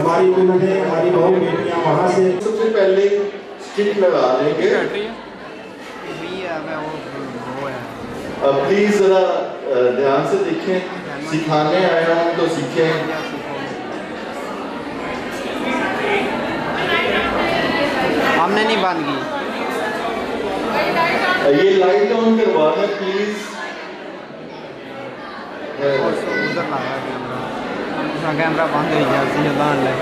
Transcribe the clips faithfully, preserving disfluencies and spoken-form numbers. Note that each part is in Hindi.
हमारी उन्होंने हमारी बहू बेटियाँ वहाँ से सबसे पहले स्टिक लगा देंगे। प्लीज जरा ध्यान से देखें, सिखाने आया हूँ तो सीखें। हमने नहीं बंद की। ये लाइट ऑन करवाना प्लीज। उधर लगा कैमरा, कैमरा बंद हो गया सी लान ले।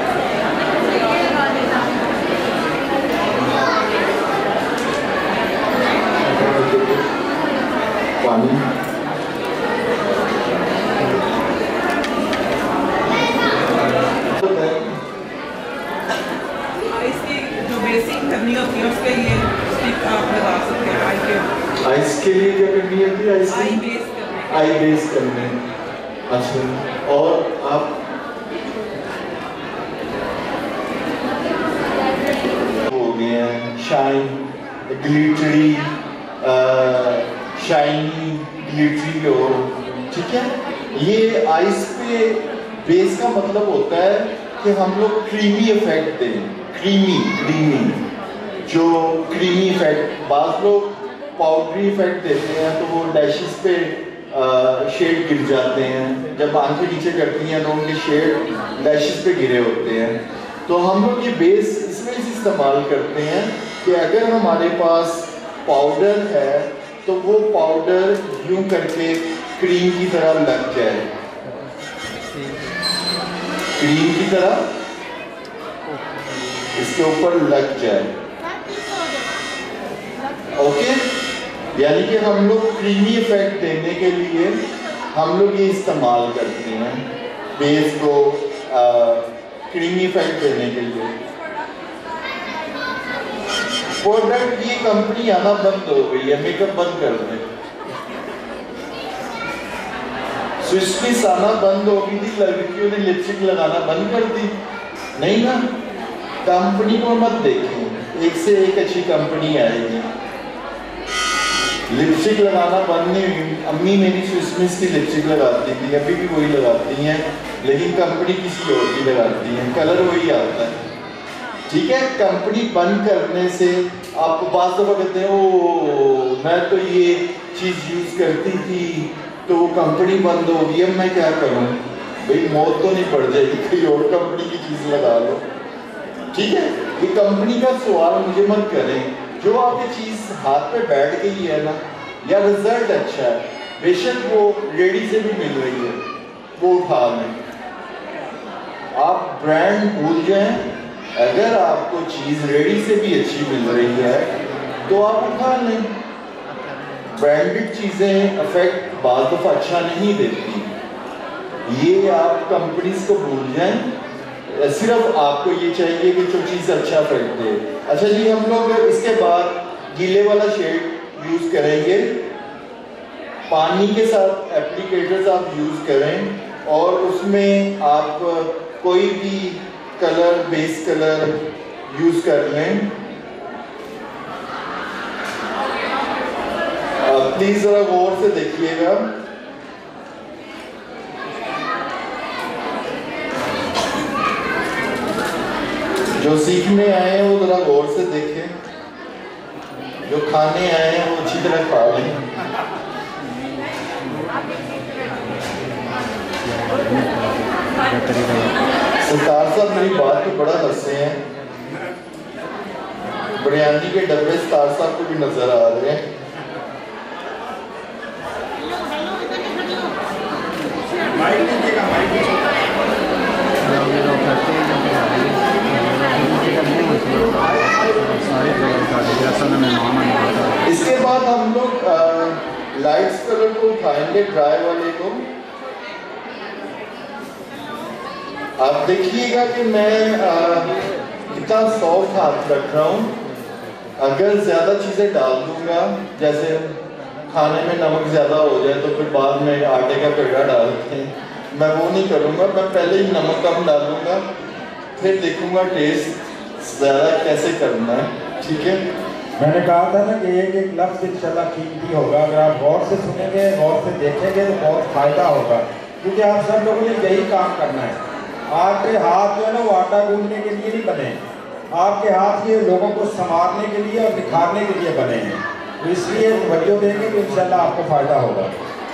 पानी इसकी जो बेसिक करनी होती है उसके लिए स्टिक आप लगा सकते हैं। आई के आइस के लिए क्या करनी होती है? आइस आई बेस करने आई बेस करने। अच्छा, और आप हो गए हैं शाइन, ग्लिटरी, शाइनी, ग्लिटरी हो, ठीक है। ये आइस पे बेस का मतलब होता है कि हम लोग क्रीमी इफेक्ट दें, क्रीमी क्रीमी जो क्रीमी इफेक्ट। बाज़ लोग पाउडरी इफेक्ट देते हैं तो वो डैशेस पे शेड गिर जाते हैं, जब आंखें नीचे करती हैं तो उनके शेड डैशेस पे गिरे होते हैं। तो हम लोग ये बेस इसमें से इस्तेमाल करते हैं कि अगर हमारे पास पाउडर है तो वो पाउडर यूं करके क्रीम की तरह लग जाए, क्रीम की तरह इसके ऊपर लग जाए। ओके, यानी कि हम लोग क्रीमी इफेक्ट देने के लिए हम लोग ये इस्तेमाल करते हैं बेस को, क्रीमी इफेक्ट देने के लिए। प्रोडक्ट ये कंपनी आना बंद हो गई है, मेकअप बंद कर दें। स्विस आना बंद हो गई थी, लड़कियों ने लिपस्टिक लगाना बंद कर दी, नहीं ना। कंपनी को मत देखें, एक से एक अच्छी कंपनी आएगी। लिपस्टिक लगाना बंद नहीं हुई। अम्मी मेरी स्विस की लिपस्टिक लगाती थी, अभी भी वही लगाती हैं, लेकिन कंपनी किसी और की लगाती है, कलर वही आता है, ठीक है। कंपनी बंद करने से आपको बात दफा कहते हैं ओ मैं तो ये चीज़ यूज़ करती थी तो वो कंपनी बंद हो गई, अब मैं क्या करूँ? भाई मौत तो नहीं पड़ जाएगी, कोई और कंपनी की चीज़ लगा लो, ठीक है। ये कंपनी का सवाल मुझे मत करें। जो आपकी चीज़ हाथ पे बैठ गई है ना, या रिजल्ट अच्छा है, बेशक वो रेडी से भी मिल रही है, वो उठा लें। आप ब्रांड भूल जाएं। अगर आपको चीज़ रेडी से भी अच्छी मिल रही है तो आप उठा लें। ब्रांडेड चीज़ें इफेक्ट बाज़ दफ़ा अच्छा नहीं देती, ये आप कंपनीज को भूल जाएं। सिर्फ आपको ये चाहिए कि जो चीज़ अच्छा इफेक्ट दे। अच्छा जी, हम लोग इसके बाद गीले वाला शेड यूज़ करेंगे। पानी के साथ एप्लीकेटर्स आप यूज़ करें और उसमें आप कोई भी कलर, बेस कलर यूज़ कर लें। प्लीज जरा गौर से देखिएगा। जो सीखने आए हैं वो जरा गौर से देखें, जो खाने आए हैं वो अच्छी तरह खा लें। सरदार साहब मेरी बात पे बड़ा हंसे हैं। बिरयानी के डब्बे सरदार साहब को भी नजर आ रहे हैं। इसके बाद हम लोग लाइट्स कलर को उठाएंगे, ड्राई वाले को। आप देखिएगा कि मैं कितना सॉफ्ट हाथ रख रहा हूँ। अगर ज़्यादा चीज़ें डाल दूंगा, जैसे खाने में नमक ज़्यादा हो जाए तो फिर बाद में आटे का पेड़ा डालते हैं, मैं वो नहीं करूँगा। मैं पहले ही नमक कम डालूंगा, फिर देखूंगा टेस्ट ज़्यादा कैसे करना है, ठीक है। मैंने कहा था ना कि एक एक लफ्ज़ इंशाल्लाह कीमती होगा। अगर आप गौर से सुनेंगे, गौर से देखेंगे तो बहुत फ़ायदा होगा, क्योंकि आप सब लोगों ने यही काम करना है। आटे हाथ जो है ना वो आटा आटा गूंदने के लिए नहीं बने, आपके हाथ ये लोगों को संवारने के लिए और निखारने के लिए बने हैं। तो इसलिए तवज्जो देंगे तो इंशाल्लाह आपको फ़ायदा होगा।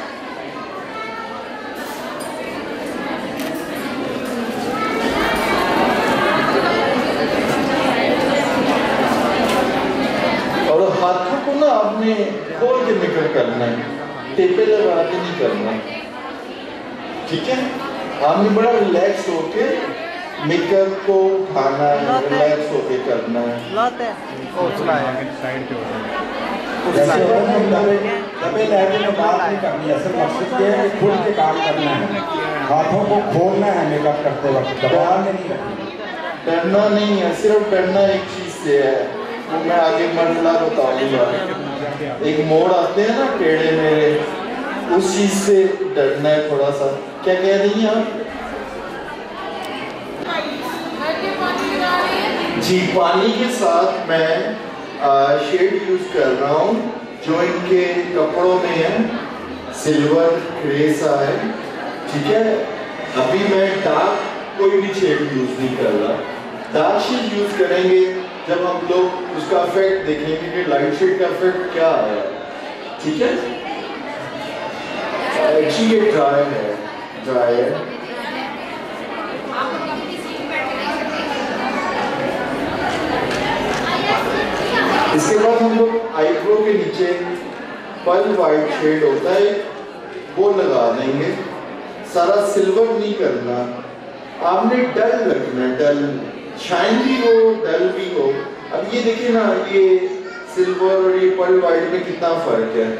और हाथों को ना आपने खोल के मेकअप करना है, टेपे लगा के नहीं करना, ठीक है? आपने बड़ा रिलैक्स होके मेकअप को उठाना है, रिलैक्स होके करना है। लाते हौसला है साइड पे होता है। जैसे होता है दबे दबे लहजे में बात नहीं करनी, असल मकसद ये है कि खुल के काम करना है, हाथों को खोलना है मेकअप करते वक्त, दबाव में नहीं रखना। डरना नहीं है, सिर्फ डरना एक चीज से है, वो मैं आगे मरला बताऊंगा। एक मोड़ आते हैं ना टेढ़े मेरे, उस चीज से डरना है थोड़ा सा। क्या कह रही हैं आप? जी, पानी के साथ मैं शेड यूज कर रहा हूँ जो इनके कपड़ों में है, सिल्वर ग्रे सा है, ठीक है? अभी मैं डार्क कोई भी शेड यूज नहीं कर रहा, डार्क शेड यूज करेंगे जब हम लोग उसका इफेक्ट देखेंगे कि लाइट शेड का इफेक्ट क्या है, ठीक है? एक्चुअली ये ड्राई है, ड्राई है। इसके बाद हम लोग आईब्रो के नीचे पर्ल वाइट शेड होता है वो लगा देंगे। सारा सिल्वर नहीं करना, आपने डल रखना, डल, शाइन भी हो डल भी हो। अब ये देखिए ना, ये सिल्वर और ये पर्ल वाइट में कितना फर्क है।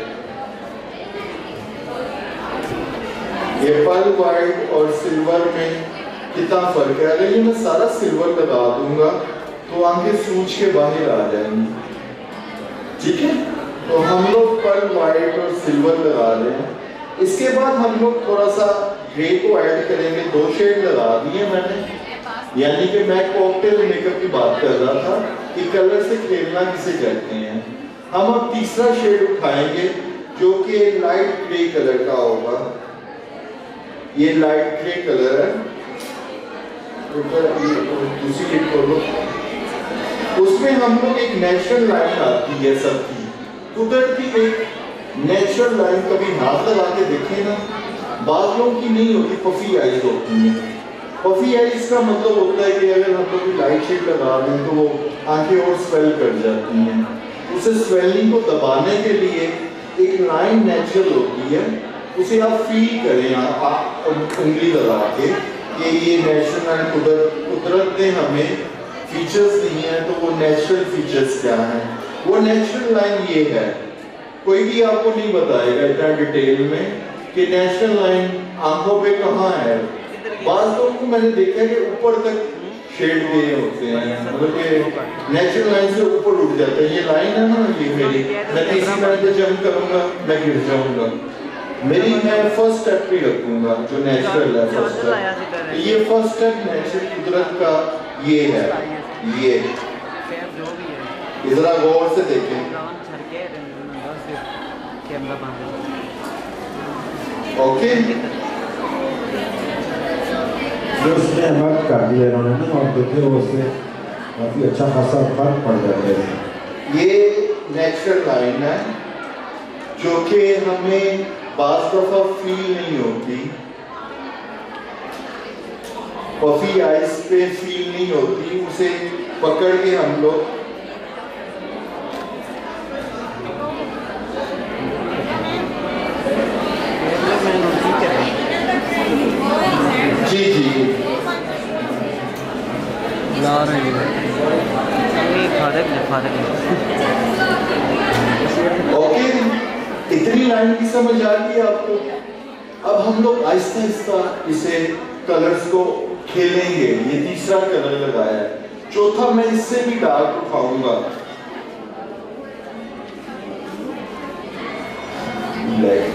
ये पर्ल वाइट और सिल्वर में कितना फर्क है। अगर ये मैं सारा सिल्वर लगा दूंगा तो आंखें सूज के बाहर आ जाएंगी, ठीक है? तो हम लोग पर्ल वाइट और सिल्वर लगा रहे हैं। इसके बाद हम लोग थोड़ा सा ग्रे को ऐड करेंगे, दो शेड लगा दिए मैंने, यानी कि मैं कॉकटेल मेकअप की बात कर रहा था कि कलर से खेलना किसे कहते हैं। हम अब तीसरा शेड उठाएंगे जो कि लाइट ग्रे कलर का होगा। ये लाइट ग्रे कलर है, दूसरी लिट खोलो, उसमें हम लोग एक नेचुरल लाइन आती है सबकी, कुदरती एक नेचुरल लाइन। कभी हाथ लगा के देखें ना, बात लोगों की नहीं होती, पफी आईज होती है। पफी आईज का मतलब होता है कि अगर हम लोग लाइट शेड लगा दें तो वो आंखें और स्वेल कर जाती हैं। उसे स्वेलिंग को दबाने के लिए एक लाइन नेचुरल होती है, उसे आप फील करें आप उंगली लगा के कि ये नेचुरल कुदरत कुदरत ने हमें फीचर्स नहीं है, तो वो नेचुरल फीचर्स क्या हैं। वो नेचुरल लाइन ये है, कोई भी आपको नहीं बताएगा इतना डिटेल में कि नेचुरल लाइन आंखों पे कहाँ है। बात लोगों को मैंने देखा कि ऊपर तक शेड गए होते हैं, मतलब कि नेचुरल लाइन से ऊपर उठ जाता है। ये लाइन है ना, ये मेरी, मैं तीसरी मिनट पे जंप करूंगा मैं गिर जाऊंगा। मेरी मैं फर्स्ट स्टेप पे रखूंगा जो नेचुरल है, फर्स्ट स्टेप। ये फर्स्ट स्टेप नेचुरल कुदरत का ये है। ये जरा गौर से देखें, ओके? जो उसने वर्क कर दिया इन्होंने ना, और देखिए वो उससे काफ़ी अच्छा खासा फर्क पड़ जाता है। ये नेचुरल लाइन है जो कि हमें बाज़ दफ़ा फील नहीं होती, पफी आइज पे फील नहीं होती, उसे पकड़ के हम लोग जी जी ला रहे हैं ओके। इतनी लाइन की समझ आ गई आपको? अब हम लोग आहिस्ता आहिस्ता इसे कलर्स को खेलेंगे। ये तीसरा कलर लगाया है, चौथा मैं इससे भी डार्क उठाऊंगा, ब्लैक।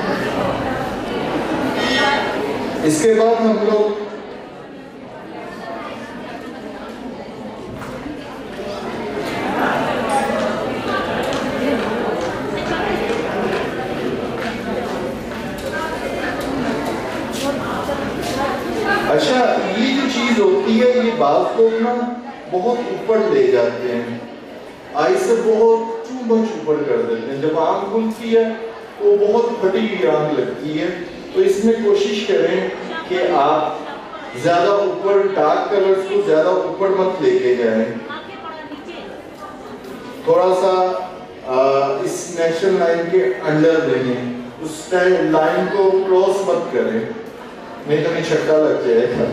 इसके बाद हम लोग ये जो चीज होती है ये बात को ना बहुत ऊपर ले जाते हैं, आई से बहुत टू मच ऊपर कर देते हैं। जब आंख खुलती है तो बहुत फटी हुई आंख लगती है। तो इसमें कोशिश करें कि आप ज्यादा ऊपर डार्क कलर्स को ज्यादा ऊपर मत लेके जाएं, थोड़ा सा आ, इस नेशनल लाइन के अंडर रहें, उस लाइन को क्रॉस मत करें, नहीं तो नहीं छक्का लग जाएगा।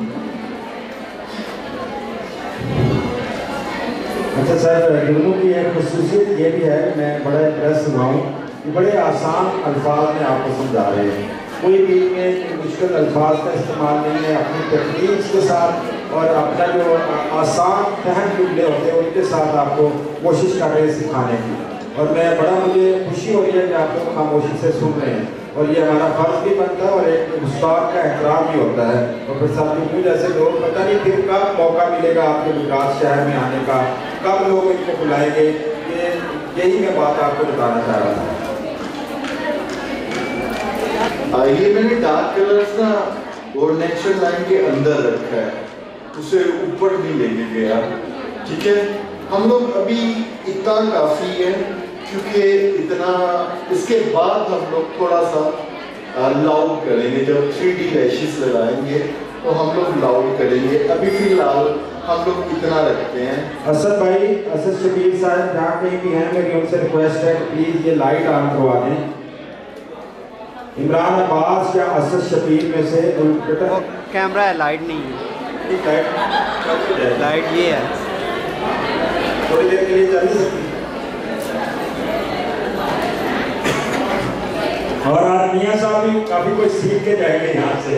अच्छा सर, जुगनू की एक खुसूसियत ये भी है, मैं बड़ा इंप्रेस हुआ हूँ कि बड़े आसान अल्फाज में आपको समझा रहे हैं, कोई भी में मुश्किल अल्फाज का इस्तेमाल नहीं है, अपनी टेक्निक्स के साथ और अपना जो आसान तहम जुमले होते हैं उनके साथ आपको कोशिश कर रहे हैं सिखाने की। और मैं बड़ा मुझे खुशी हो रही है कि आप लोग खामोशी से सुन रहे हैं, और ये हमारा फर्ज भी बनता है और एक उस्ताद का एहतराम भी होता है। और फिर साथ जुगनू जैसे लोग, पता नहीं फिर कब मौका मिलेगा आपके विकास शहर में आने का, कब लोग इनको बुलाएंगे, ये यही मैं बात आपको बताना चाह रहा था। ये मैंने डार्क कलर्स ना वो नेचुरल लाइन के अंदर रखा है, उसे ऊपर नहीं लेके गया, ठीक है। हम लोग अभी इतना काफी है, क्योंकि इतना इसके बाद हम लोग थोड़ा सा लाउड करेंगे। जब थ्री डी लैशेस लगाएंगे तो हम लोग लाउड करेंगे। अभी फिलहाल हम लोग इतना रखते हैं। असद भाई, असद शबीर साहब जहाँ कहीं भी हैं, मेरी उनसे रिक्वेस्ट है कि प्लीज ये लाइट ऑन करवा दें। इमरान अब्बास या असद शबीर में से वो कैमरा है, लाइट नहीं है। लाइट लाइट ये है, थोड़ी देर के लिए चल नहीं सकती। और आज मियाँ साहब भी काफी कुछ सीख के जाएंगे यहाँ से।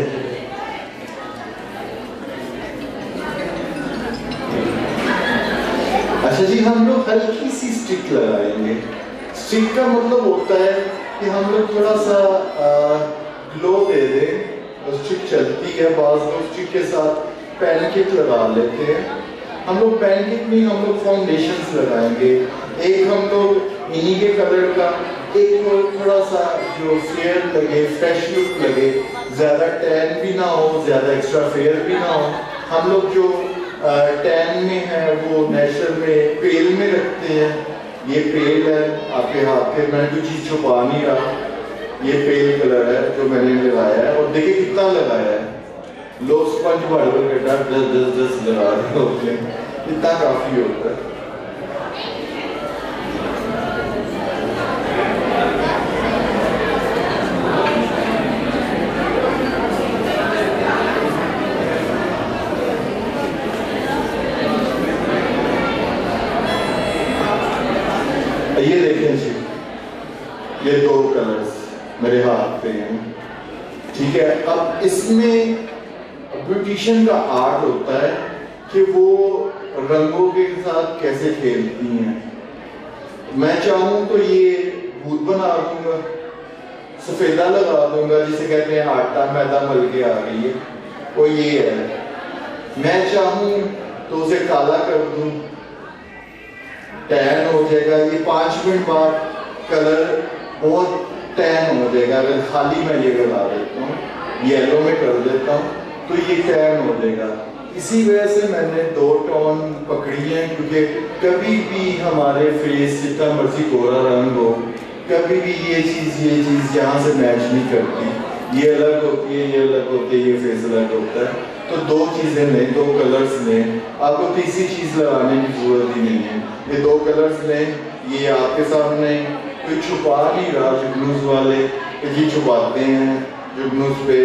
अच्छा जी, हम लोग हल्की सी स्टिक लगाएंगे। स्टिक का मतलब होता है कि हम लोग थोड़ा सा ग्लो दे दें। स्टिक चलती है, बाज लोग स्टिक के साथ पैनकेक लगा लेते हैं। हम लोग पैनकेक में हम लोग फाउंडेशंस लगाएंगे। एक हम लोग इन्हीं के कलर का, एक को थोड़ा सा जो फेयर लगे, फ्रेश लुक लगे, ज़्यादा टैन भी ना हो, ज़्यादा एक्स्ट्रा फेयर भी ना हो। हम लोग जो टैन में है वो नेचुरल में पेल में रखते हैं। ये पेल है आपके हाथ पे, मैंने कोई चीज़ छुपा नहीं रहा, ये पेल कलर है जो मैंने लगाया है। और देखिए कितना लगाया है, लोग स्पंज भर भर के दस दस दस लगा रहे होते हैं, इतना काफ़ी होता है। ये देखें जी, ये दो कलर्स मेरे हाथ पे हैं, ठीक है। अब इसमें ब्यूटिशियन का आर्ट होता है कि वो रंगों के साथ कैसे खेलती हैं। मैं चाहूँ तो ये भूत बना दूंगा, सफेदा लगा दूंगा, जिसे कहते हैं आटा मैदा मल के आ गई है, वो ये है। मैं चाहूँ तो उसे काला कर दूं, टैन हो जाएगा। ये पाँच मिनट बाद कलर बहुत टैन हो जाएगा। अगर खाली मैं ये लगा देता हूँ, येलो में कर देता हूँ, तो ये टैन हो जाएगा। इसी वजह से मैंने दो टोन पकड़ी हैं, क्योंकि कभी भी हमारे फेस जितना मर्जी गोरा रंग हो, कभी भी ये चीज़ ये चीज़ यहाँ से मैच नहीं करती। ये अलग होती है, ये अलग होती है, ये फेस अलग होता है। तो दो चीज़ें लें, दो कलर्स लें, आपको तीसरी चीज़ लगाने की जरूरत ही नहीं है। ये दो कलर्स लें, ये आपके सामने, कोई छुपा नहीं रहा जुगनूस वाले कि जी छुपाते हैं जुगनूस पे।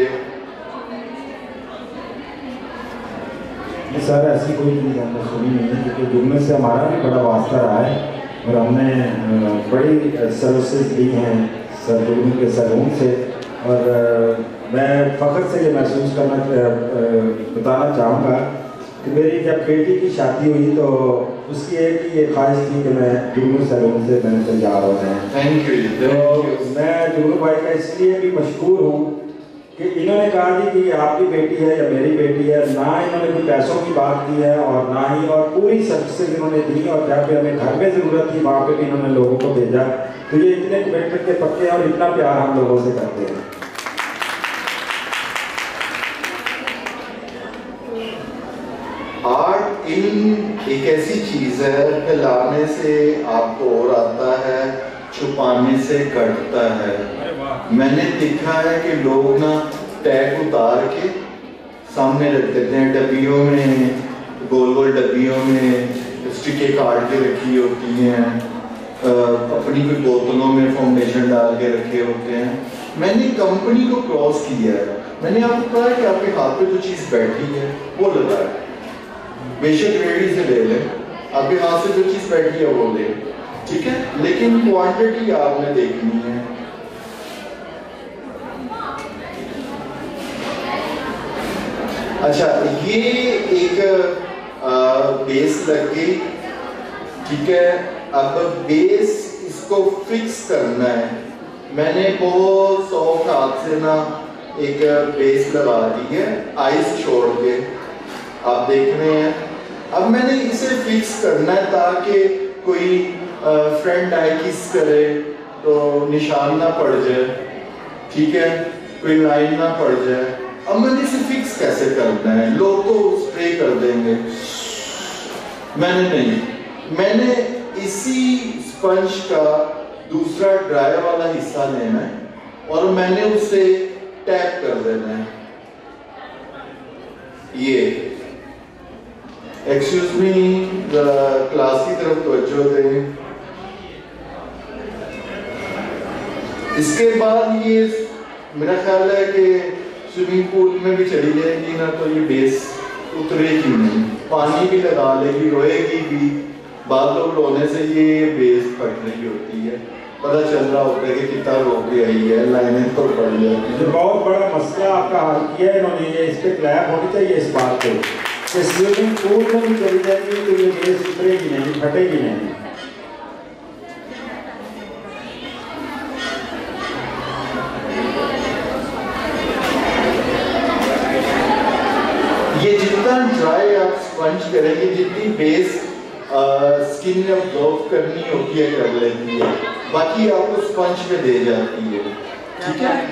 सर ऐसी कोई चीज़ हमने सुनी नहीं है, क्योंकि जुगनूस से हमारा भी बड़ा वास्ता रहा है और हमने बड़ी सर्विसेज ली हैं सर जुगनू के सैलून से। और मैं फ़ख्र से ये महसूस करना बताना चाहूँगा कि मेरी जब बेटी की शादी हुई तो उसकी एक ही ये ख्वाहिश थी कि मैं जुगनू सैलून से मैंने तैयार हो रहे हैं। Thank you. तो मैं जुगनू भाई का इसलिए भी मशहूर हूँ कि इन्होंने कहा जी कि आपकी बेटी है या मेरी बेटी है, ना इन्होंने कोई पैसों की बात की है और ना ही, और पूरी सर्विसेज इन्होंने दी, और जहाँ पे हमें घर में ज़रूरत थी वहाँ पे भी इन्होंने लोगों को भेजा। तो ये इतने कमिटमेंट के पक्के हैं और इतना प्यार हम लोगों से करते हैं। आर्ट इन एक ऐसी चीज है, फैलाने से आपको और आता है, छुपाने से घटता है। मैंने देखा है कि लोग ना टैग उतार के सामने रख देते हैं, डब्बियों में, गोल गोल डब्बियों में स्टिकें काट के रखी होती हैं, अपनी कोई बोतलों में फाउंडेशन डाल के रखे होते हैं। मैंने कंपनी को क्रॉस किया है, मैंने आपको कहा कि आपके हाथ पे जो चीज़ बैठी है वो लगाए, बेशक रेडी से ले लें, आपके हाथ से जो चीज़ बैठी है वो ले, ठीक है, लेकिन क्वांटिटी आपने देखनी है। अच्छा, ये एक आ, बेस लग गई, ठीक है। अब बेस इसको फिक्स करना है। मैंने बहुत सौख हाथ से ना एक बेस लगा दी है, आइस छोड़ के, आप देख रहे हैं। अब मैंने इसे फिक्स करना है ताकि कोई फ्रेंड आई किस करे तो निशान ना पड़ जाए, ठीक है, कोई लाइन ना पड़ जाए। अब मैंने इसे फिक्स कैसे करना है? लोग तो स्प्रे कर देंगे, मैंने नहीं, मैंने इसी स्पंज का दूसरा ड्राई वाला हिस्सा लेना है और मैंने उसे टैप कर देना है। ये एक्सक्यूज मी, क्लास की तरफ तवज्जो दें। इसके बाद ये मेरा ख्याल है कि स्विमिंग पूल में भी चली जाएगी ना, तो ये बेस उतरेगी नहीं, पानी भी लगा लेगी, रोएगी भी। बाद लोग रोने से ये बेस फट रही होती है, पता चल रहा होता है कि कितना रो के आई है, लाइनें तो पड़ जाती है। बहुत बड़ा मसला आपका हल किया इन्होंने, ये इस पे क्लैप होनी चाहिए इस बात पे कि स्विमिंग पूल में भी चली जाएगी तो ये बेस उतरेगी नहीं, फटेगी नहीं। ये जितना ड्राई आप स्पंज करेंगे, जितनी बेस स्किन में ऑब्जॉर्व करनी होती है कर लेती है, बाकी आपको स्पंज पे दे जाती है, ठीक है।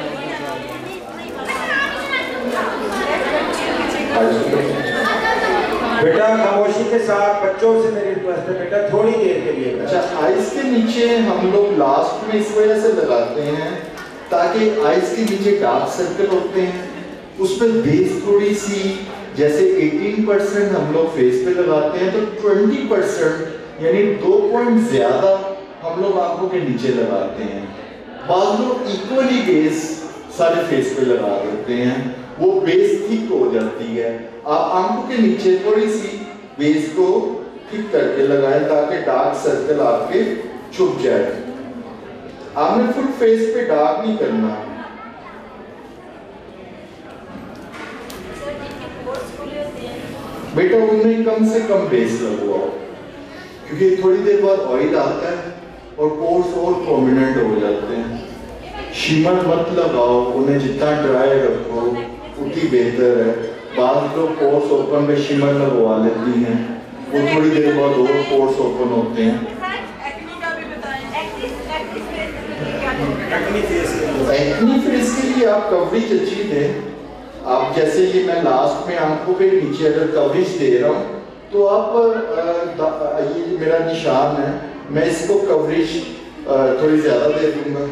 बेटा खामोशी के साथ, बच्चों से मेरी रिक्वेस्ट है बेटा, थोड़ी देर के लिए। अच्छा, आइस के नीचे हम लोग लास्ट में इस वजह से लगाते हैं ताकि आइस के नीचे डार्क सर्कल होते हैं, उस पर बेस थोड़ी सी, जैसे अठारह परसेंट हम लोग फेस पे लगाते हैं तो बीस परसेंट यानी दो पॉइंट ज्यादा हम लोग आंखों के नीचे लगाते हैं। बाद लोग इक्वली बेस सारे फेस पे लगा देते हैं, वो बेस थिक हो जाती है। आप आंखों के नीचे थोड़ी सी बेस को थिक करके लगाएं ताकि डार्क सर्कल आपके छुप जाए। आपने फुल फेस पे डार्क नहीं करना। बेटा उनमें कम से कम बेस लगवाओ, क्योंकि थोड़ी देर बाद ऑयल आता है और पोर्स और प्रोमिनेंट हो जाते हैं। शिमर मत लगाओ, उन्हें जितना ड्राई रखो उतनी बेहतर है। बाद लोग पोर्स ओपन में शिमर लगवा लेती हैं, वो थोड़ी देर बाद और पोर्स ओपन होते हैं। एक्नी फेस के लिए आप कवरेज अच्छी दें। आप जैसे ये मैं लास्ट में आंखों के नीचे अगर कवरेज दे रहा हूँ तो आप आ, ये मेरा निशान है, मैं इसको कवरेज थोड़ी ज्यादा दे दूंगा।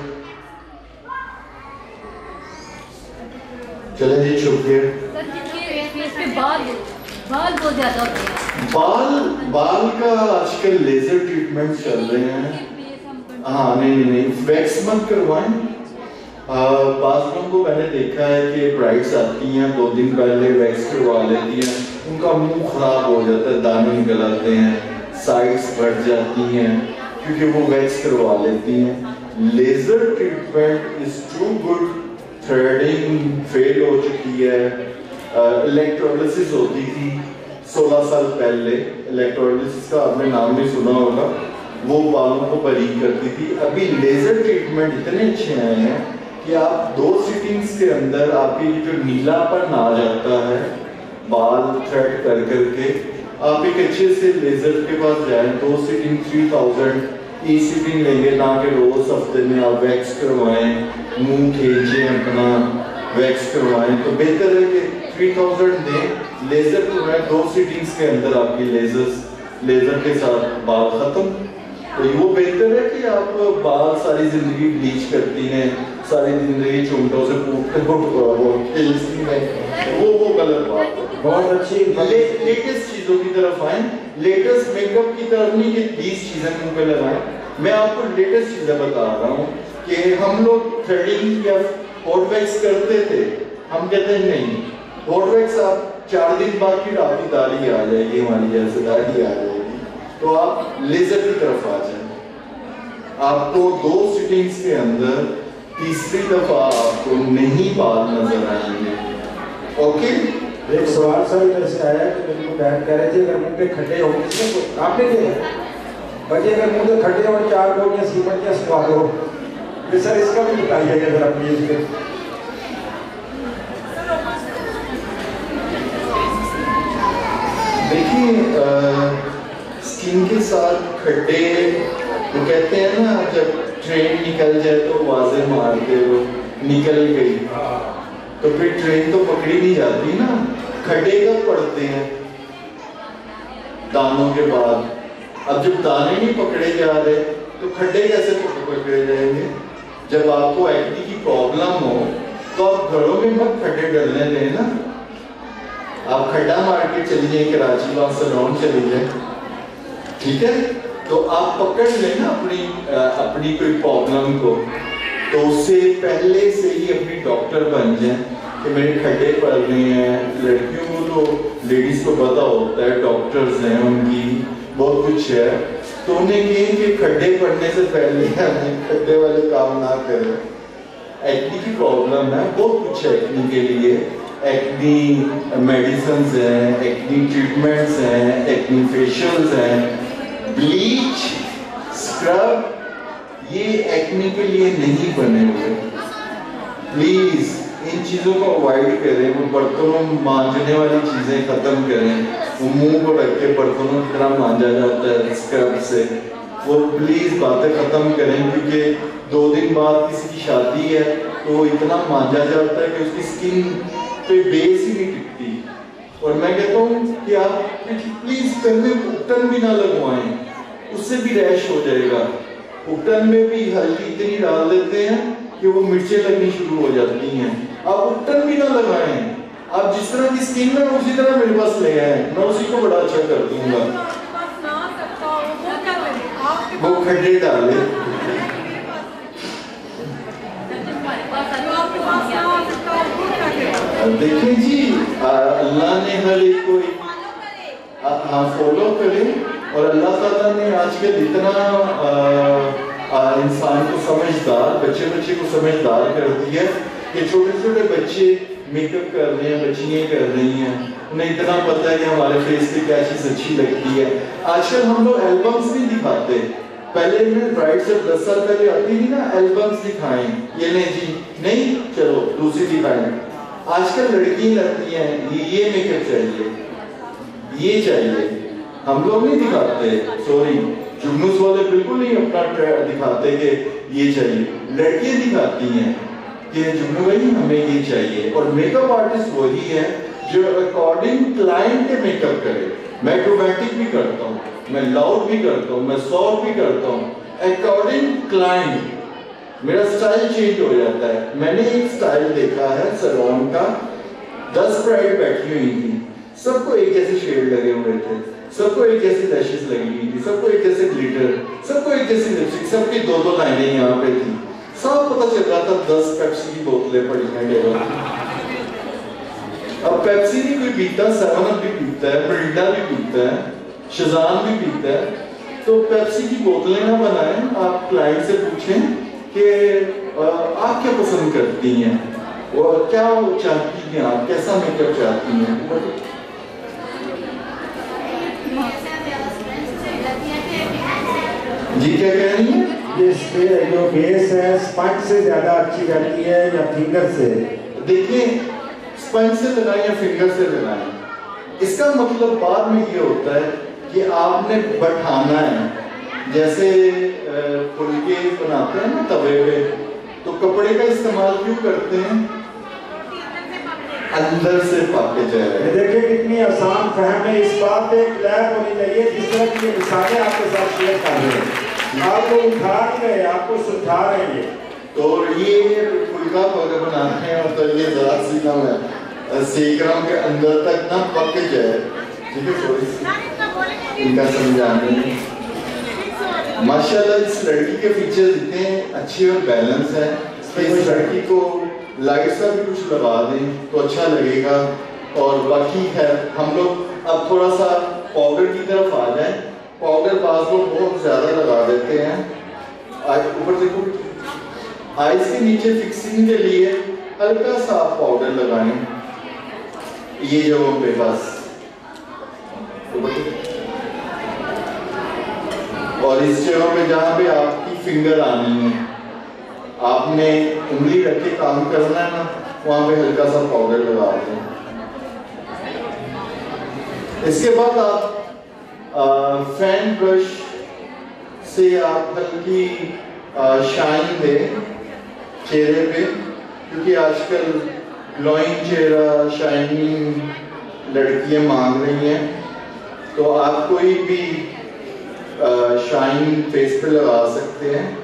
चले जी, शुक्रिया। बाल बाल बहुत ज्यादा होते हैं। बाल बाल का आजकल लेजर ट्रीटमेंट चल रहे हैं। हाँ, नहीं नहीं नहीं वैक्स मत करवाएं। बाज़ लोगों को मैंने देखा है कि ब्राइड्स आती हैं, दो दिन पहले वैक्स करवा लेती हैं, उनका मुंह खराब हो जाता है, दाने निकल आते हैं, साइड्स बढ़ जाती हैं क्योंकि वो वैक्स करवा लेती हैं। Laser treatment is too good. Threading fail हो चुकी है। इलेक्ट्रोलिसिस uh, होती थी सोलह साल पहले, इलेक्ट्रोलिसिस का आपने नाम भी सुना होगा, वो बालों को बारीक करती थी। अभी लेजर ट्रीटमेंट इतने अच्छे आए हैं कि आप दो सिटिंग्स के अंदर आपकी जो नीलापन आ जाता है बाल थ्रेड कर करके, आप एक अच्छे से लेजर के पास जाएं, दो सिटिंग थ्री थाउजेंड ई सिटिंग लेंगे ना कि रोज हफ्ते में आप वैक्स करवाएं, मुंह खींचें, अपना वैक्स करवाएं, तो बेहतर है कि थ्री थाउजेंड दें, लेजर तो है दो सिटिंग्स के अंदर आपकी लेजर्स लेजर के साथ बाल खत्म। तो वो बेहतर है कि आप बाल सारी जिंदगी ब्लीच करती हैं, सारी जिंदगी चूंटों से पूछते हो वो खेलती हैं, वो वो गलत बात है। बहुत अच्छी ले, लेटेस्ट चीजों की तरफ आए, लेटेस्ट मेकअप की तरफ नहीं कि बीस चीजें मुंह पे लगाएं। मैं आपको लेटेस्ट चीजें बता रहा हूँ कि हम लोग थ्रेडिंग या हॉट वैक्स करते थे, हम कहते हैं नहीं, हॉट वैक्स आप चार दिन बाद फिर आपकी दाढ़ी आ जाएगी, हमारी जैसे दाढ़ी आ जाएगी, तो आप लेजर की तरफ आ जाए। आपको दो सिटिंग्स के अंदर तीसरी दफा आपको नहीं बाल नजर आएंगे। ओके, एक सवाल सर इधर से आया कि मेरे को बहन कह रहे थे अगर मुंह पे खड्डे हो गए तो आपने किया बच्चे अगर मुंह पे खड्डे और चार गोलियां सीमेंट के सवा दो, ये सर इसका भी बताइएगा जरा प्लीज। देखिए स्किन के साथ खड्डे वो कहते हैं ना, जब ट्रेन निकल जाए तो वाजे मारते हो निकल गई, तो फिर ट्रेन तो पकड़ी नहीं जाती ना। खड्डे कब पड़ते हैं? दानों के बाद। अब जब दाने नहीं पकड़े जा रहे तो खड्डे कैसे पकड़े जाएंगे? जब आपको एक्ने की प्रॉब्लम हो तो आप घरों में मत खड्डे डलने दें ना। आप खड्डा मार्केट चलिए, कराची वहां सलोन चली जाए, ठीक है, तो आप पकड़ लेना अपनी अपनी कोई प्रॉब्लम को, तो उससे पहले से ही अपनी डॉक्टर बन जाए कि मेरे खड्डे पड़ रहे हैं। लड़कियों को तो लेडीज को पता होता है, डॉक्टर्स हैं उनकी बहुत कुछ है, तो उन्हें कहें कि खड्डे पड़ने से पहले हमें खड्डे वाले काम ना करें। एक्ने की प्रॉब्लम है, बहुत कुछ है एक्ने के लिए, एक्ने मेडिसिन हैं, एक्ने ट्रीटमेंट्स हैं, एक्ने फेशियल्स हैं, ब्लीच, स्क्रब, ये एक्ने के लिए नहीं बने हुए। प्लीज इन चीजों को अवॉइड करें। वो बर्तनों मांजने वाली चीजें खत्म करें। वो मुंह को ढक के बर्तनों की तरह मांजा जाता है स्क्रब से, वो प्लीज बातें खत्म करें, क्योंकि दो दिन बाद किसी की शादी है तो इतना मांजा जाता है कि उसकी स्किन पे बेस ही नहीं टिकती। और मैं कहता हूँ कि आप प्लीज कंधे उपटन भी ना लगवाएं, उससे भी रैश हो जाएगा। उपटन में भी हल्दी इतनी डाल देते हैं कि वो मिर्चें लगनी शुरू हो जाती हैं। आप उपटन भी ना लगाएं, आप जिस तरह की स्किन है उसी तरह मेरे पास ले आए, मैं उसी को बड़ा अच्छा कर दूंगा। वो खड्डे डाले। देखिए जी, अल्लाह ने हर एक को हाँ फॉलो करें, और अल्लाह ताला ने आजकल इतना इंसान को समझदार, बच्चे बच्चे को समझदार कर दिया कि छोटे छोटे बच्चे मेकअप कर रहे हैं, बच्चियाँ कर रही हैं, उन्हें इतना पता है कि हमारे फेस पे क्या चीज़ अच्छी लगती है। आजकल हम लोग एल्बम्स नहीं दिखाते, पहले में ब्राइड जब दस साल पहले आती थी ना, एल्बम्स दिखाएं, ये नहीं जी नहीं, चलो दूसरी दिखाएं। आजकल लड़की लगती हैं ये मेकअप चाहिए, ये चाहिए, हम लोग नहीं दिखाते। सॉरी, जुगनूस वाले बिल्कुल नहीं अपना दिखाते कि ये चाहिए, लड़कियां दिखाती हैं कि जुगनू भाई हमें ये चाहिए। और मेकअप आर्टिस्ट वही है जो अकॉर्डिंग क्लाइंट के मेकअप करे। मैं एक्रोबैटिक भी करता हूँ, मैं लाउड भी करता हूँ, मैं सॉफ्ट भी करता हूँ, अकॉर्डिंग क्लाइंट मेरा स्टाइल चेंज हो जाता है। मैंने एक स्टाइल देखा है सैलून का, दस ब्राइड बैठी हुई थी, सबको एक जैसे शेड लगे हुए थे, सबको एक जैसी लैशेस लगी हुई थी, सबको एक जैसे ग्लिटर, सबको एक जैसी लिपस्टिक, सबकी दो दो लाइनें यहाँ पे थी। सब पता चल रहा था दस पेप्सी की बोतलें पड़ी हैं टेबल। अब पेप्सी नहीं कोई पीता, सेवन अप भी पीता है, मिरिंडा भी पीता है, शज़ान भी पीता है, तो पेप्सी की बोतलें ना बनाएं। आप क्लाइंट से पूछें कि आप क्या पसंद करती हैं, और क्या चाहती हैं, आप कैसा मेकअप चाहती हैं। जी क्या कह रही हैं? ये जो बेस है स्पंज से ज्यादा अच्छी जाती है या फिंगर से? देखिए, स्पंज से लगाएं या फिंगर से लगाएं, इसका मतलब बाद में ये होता है कि आपने बैठाना है। जैसे फुलके बनाते हैं ना तवे पे, तो कपड़े का इस्तेमाल क्यों करते हैं? अंदर से पक जाए। देखिए कितनी आसान फहम है, इस बात पे क्लैप होनी चाहिए। जिस तरह की ये मिसालें आपके साथ शेयर कर रहे हैं, आपको उठा नहीं रहे, आपको सुझा रहे हैं। तो ये फुल्का वगैरह बनाते हैं और तो ये ज़रा सी ना मैं सेक रहा हूँ कि अंदर तक ना पक जाए। ठीक है, थोड़ी सी इनका समझाने में। माशाल्लाह इस लड़की के फीचर्स इतने अच्छे और बैलेंस है कि इस लड़की को लाइट सा भी कुछ लगा दें तो अच्छा लगेगा। और बाकी है हम लोग अब थोड़ा सा पाउडर की तरफ आ जाएं। पाउडर बाज लोग बहुत ज़्यादा लगा देते हैं। आज ऊपर देखो, आईज के नीचे फिक्सिंग के लिए हल्का सा पाउडर लगाएं ये जगहों पे बस। और इस जगह पे जहाँ पे आपकी फिंगर आनी है, आपने उंगली रख के काम करना है ना, वहां पे हल्का सा पाउडर लगा दें। इसके बाद आप आ, फैन ब्रश से आप हल्की शाइन दें चेहरे पे, क्योंकि आजकल ग्लोइंग चेहरा शाइनिंग लड़कियां मांग रही हैं। तो आप कोई भी शाइन फेस पे लगा सकते हैं।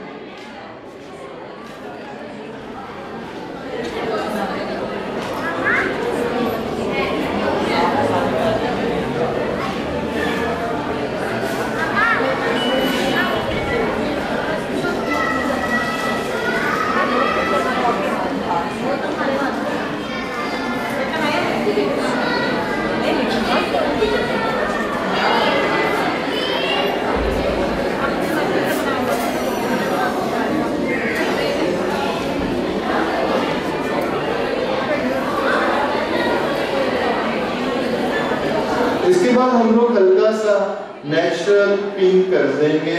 इसके बाद हम लोग हल्का सा नेचुरल पिंक कर देंगे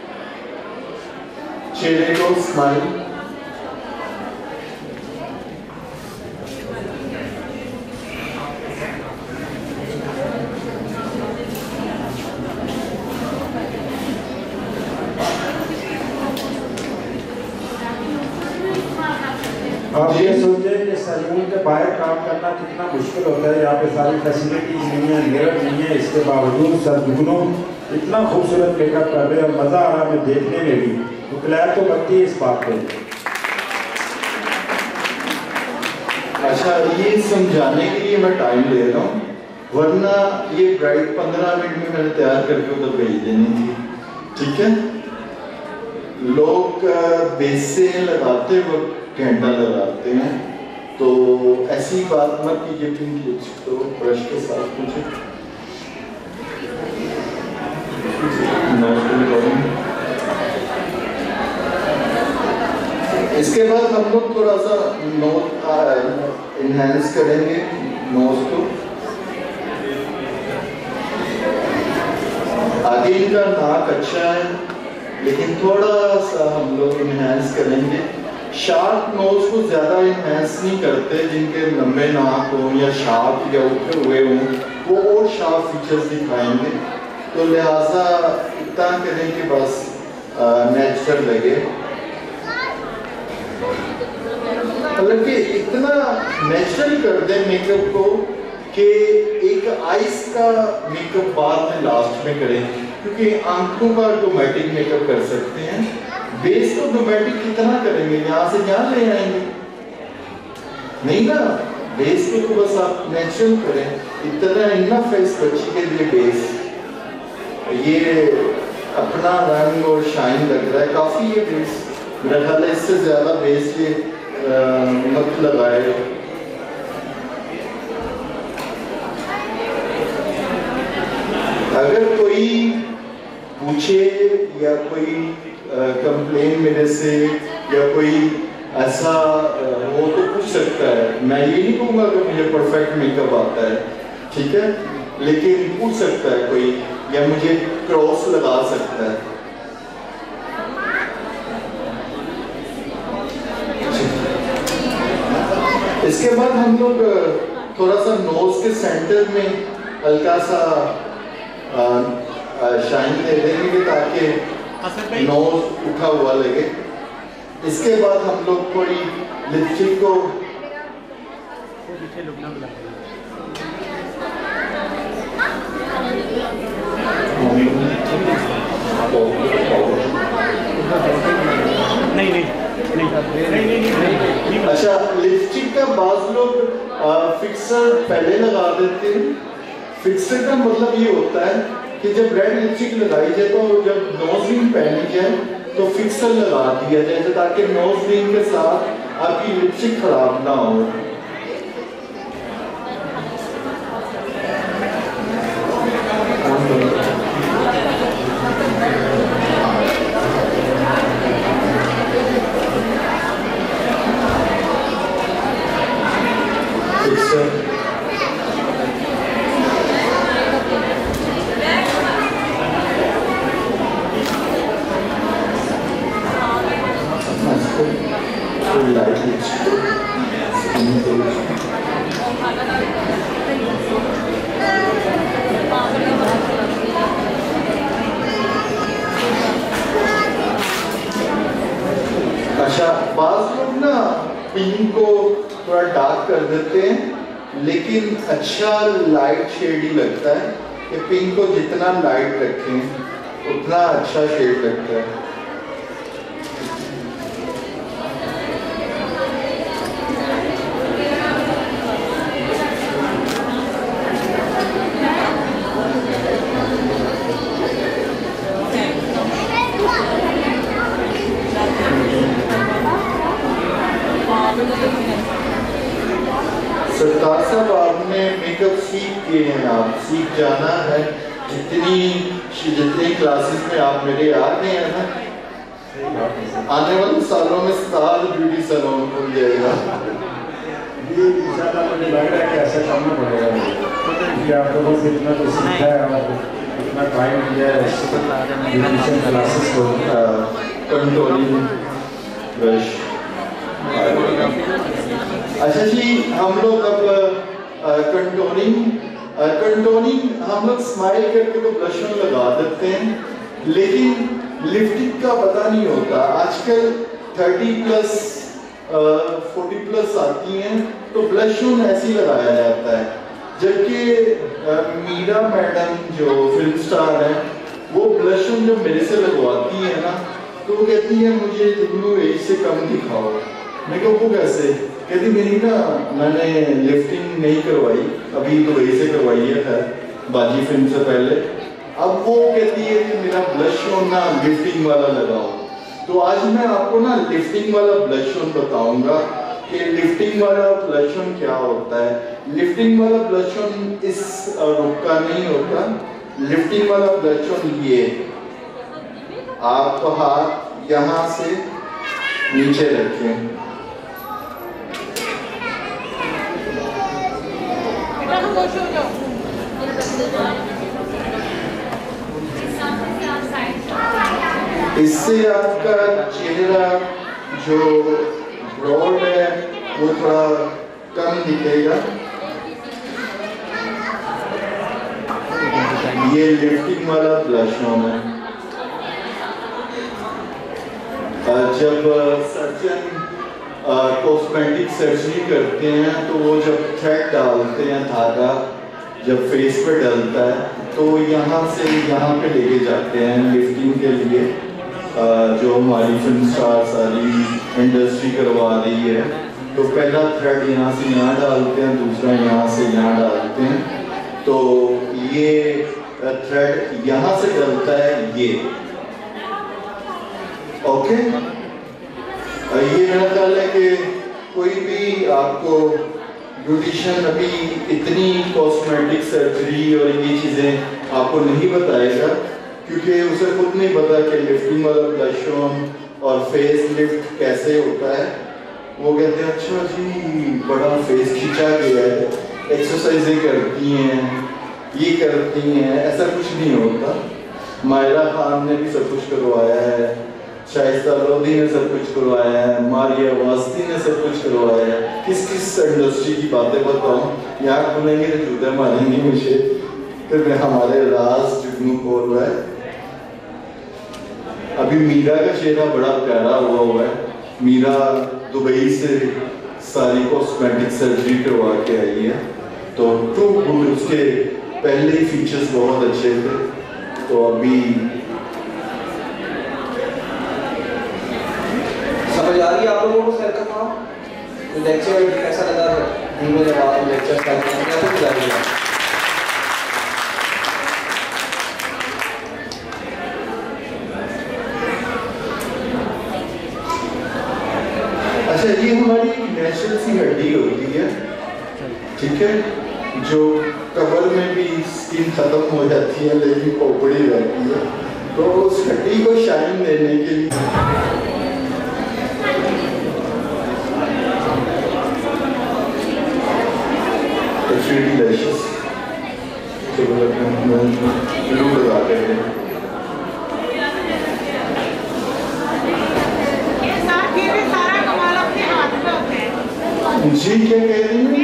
चेहरे को, स्माइल। आप ये सोचें कि सैलून के बाहर काम करना कितना मुश्किल होता है। यहाँ पे सारी फैसिलिटीज नहीं है, मिरर नहीं है, इसके बावजूद सब दुगनों इतना खूबसूरत मेकअप कर रहे हैं और मज़ा आ रहा है देखने में भी। तो क्लैप तो बनती है इस बात पे। अच्छा, ये समझाने के लिए मैं टाइम ले रहा हूँ, वरना ये ब्राइड पंद्रह मिनट में मैंने तैयार करके उधर भेज देनी थी। ठीक है, लोग बेस से लगाते वक्त घंटा लगाते हैं, तो ऐसी बात मत कीजिए। पिंक लिपस्टिक तो ब्रश के साथ कुछ इसके बाद हम लोग थोड़ा सा नोज इनहेंस करेंगे नोज को। आगे इनका नाक अच्छा है, लेकिन थोड़ा सा हम लोग इनहेंस करेंगे। शार्प नोज को ज्यादा इनहेंस नहीं करते, जिनके लंबे नाक हो या शार्प या उठे हुए हों, वो और शार्प फीचर्स दिखाएंगे। तो लिहाजा इतना करें कि बस नेचुरल लगे। हालांकि इतना नेचुरल कर दे मेकअप को कि एक आइस का मेकअप बाद में लास्ट में करें, क्योंकि आंखों का ऑटोमेटिक मेकअप कर सकते हैं। बेस को ऑटोमेटिक कितना करेंगे, यहाँ से यहाँ ले आएंगे नहीं ना। बेस को तो बस आप नेचुरल करें, इतना इनफ है इस बच्ची के लिए। बेस ये अपना रंग और शाइन लग रहा है काफी ये बेस। मेरा ख्याल है इससे ज्यादा बेस ये मत लगाए। अगर कोई पूछे या कोई कंप्लेन मेरे से या कोई ऐसा हो तो पूछ सकता है। मैं ये नहीं कहूँगा कि मुझे परफेक्ट मेकअप आता है, ठीक है, लेकिन पूछ सकता है कोई, या मुझे क्रॉस लगा सकता है। इसके बाद हम लोग थोड़ा सा नोज के सेंटर में हल्का सा शाइन दे देंगे ताकि नोज उठा हुआ लगे। इसके बाद हम लोग थोड़ी लिपस्टिक को ये लुकना बुला नहीं नहीं नहीं नहीं नहीं। अच्छा, लिपस्टिक का बाज लोग फिक्सर पहले लगा देते हैं। फिक्सर का मतलब ये होता है कि जब रेड लिपस्टिक लगाई जाए तो जब नोज रिंग पहनी जाए तो फिक्सर लगा दिया जाए ताकि नोज रिंग के साथ आपकी लिपस्टिक खराब ना हो। अच्छा, बाज लोग ना पिंक को थोड़ा डार्क कर देते हैं, लेकिन अच्छा लाइट शेड ही लगता है कि पिंक को जितना लाइट रखें उतना अच्छा शेड लगता है। सरकार साहब, आपने मेकअप सीख किए हैं, आप सीख जाना है। जितनी जितनी क्लासेस में आप मेरे आ गए हैं ना, आने वाले सालों में साल ब्यूटी सैलून खुल जाएगा। ये इंशाल्लाह मुझे लग रहा है कि ऐसा करना पड़ेगा कि आप लोगों से इतना तो सीखा है और इतना टाइम दिया है ब्यूटिशियन क्लासेस को कंट्रोलिंग ब्रश। अच्छा जी, हम लोग अब कंटोनिंग कंटोनिंग हम लोग स्माइल करके तो ब्लश ऑन लगा देते हैं, लेकिन लिपस्टिक का पता नहीं होता। आजकल थर्टी प्लस फोर्टी प्लस आती हैं तो ब्लश ऑन ऐसे ही लगाया जाता है, जबकि मीरा मैडम जो फिल्म स्टार है वो ब्लश ऑन जब मेरे से लगवाती है ना तो वो कहती है मुझे जुगनू एज से कम दिखाओ। मैं कहूँ वो कैसे? कहती मेरी ना मैंने लिफ्टिंग नहीं करवाई, अभी तो वही से करवाई है खैर बाजी फिल्म से पहले। अब वो कहती है कि मेरा ब्लश ऑन ना लिफ्टिंग वाला लगाओ। तो आज मैं आपको ना लिफ्टिंग वाला ब्लश ऑन बताऊंगा कि लिफ्टिंग वाला ब्लश ऑन क्या होता है। लिफ्टिंग वाला ब्लश ऑन इस रुख का नहीं होता। लिफ्टिंग वाला ब्लश ऑन ये, आप हाथ यहाँ से नीचे रखें, इससे आपका चेहरा जो ब्रॉड है वो थोड़ा कम दिखेगा। ये लिफ्टिंग वाला ब्लश ऑन है। जब सर्जन कॉस्मेटिक सर्जरी करते हैं तो वो जब थ्रेड डालते हैं, धागा जब फेस पे डलता है तो यहाँ से यहाँ पे लेके जाते हैं लिफ्टिंग के लिए। जो हमारी फिल्म स्टार सारी इंडस्ट्री करवा रही है तो पहला थ्रेड यहाँ से यहाँ डालते हैं, दूसरा यहाँ से यहाँ डालते हैं। तो ये थ्रेड यहाँ से डलता है ये, ओके। ये मेरा ख्याल है कि कोई भी आपको ब्यूटिशियन अभी इतनी कॉस्मेटिक सर्जरी और ये चीज़ें आपको नहीं बताएगा, क्योंकि उसे खुद नहीं पता कि लिफ्टिंग वाला ब्लश ऑन और फेस लिफ्ट कैसे होता है। वो कहते हैं अच्छा जी बड़ा फेस खींचा गया है, एक्सरसाइजें करती हैं, ये करती हैं, ऐसा कुछ नहीं होता। मायरा खान ने भी सब कुछ करवाया है, शाइस्ता लोधी ने सब कुछ करवाया है, मारिया वास्ती ने सब कुछ करवाया है। किस किस इंडस्ट्री की बातें बताऊं, यहाँ खुलेंगे तो जूते मारेंगे मुझे, फिर हमारे राज जुगनू खोल रहा है। अभी मीरा का चेहरा बड़ा प्यारा हुआ हुआ है। मीरा दुबई से सारी कॉस्मेटिक सर्जरी करवा के आई है, तो टू गुड, उसके पहले ही फीचर्स बहुत अच्छे थे। तो अभी समझ आ रही है आप लोगों को सर का काम? लेक्चर कैसा लगा? धीमे जवाब लेक्चर का कैसा लगा? अच्छा, ये हमारी नेचुरल सी हड्डी होती है, ठीक है, जो कवर में भी स्किन खत्म हो जाती है लेकिन खोपड़ी रहती है, तो उस हड्डी को शाइन देने के लिए थ्री डी लैशेस जरूर लगा के हैं। जी क्या कह रही हैं?